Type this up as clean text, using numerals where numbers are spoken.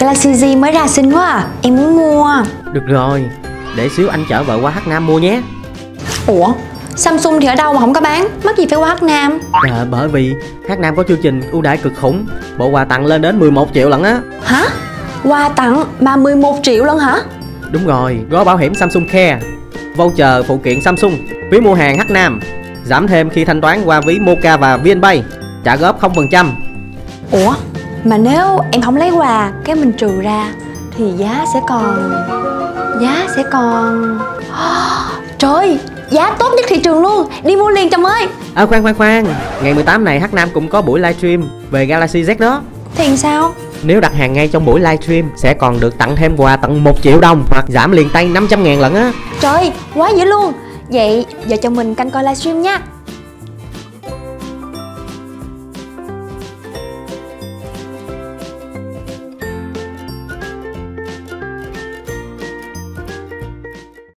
Galaxy Z mới ra xinh quá à, em muốn mua. Được rồi, để xíu anh chở vợ qua H Nam mua nhé. Ủa, Samsung thì ở đâu mà không có bán, mắc gì phải qua H Nam? Bởi vì H Nam có chương trình ưu đãi cực khủng, bộ quà tặng lên đến 11 triệu lận á. Hả? Quà tặng mà 11 triệu lận hả? Đúng rồi, gói bảo hiểm Samsung Care, voucher phụ kiện Samsung, phí mua hàng H Nam, giảm thêm khi thanh toán qua ví Moca và VNPay, trả góp 0%. Ủa, mà nếu em không lấy quà, cái mình trừ ra thì giá sẽ còn... Trời ơi, giá tốt nhất thị trường luôn, đi mua liền Trâm ơi. Khoan, ngày 18 này H Nam cũng có buổi livestream về Galaxy Z đó. Thì sao? Nếu đặt hàng ngay trong buổi livestream sẽ còn được tặng thêm quà tận 1 triệu đồng hoặc giảm liền tay 500.000 lận á. Trời, quá dữ luôn. Vậy giờ cho mình canh coi livestream nha.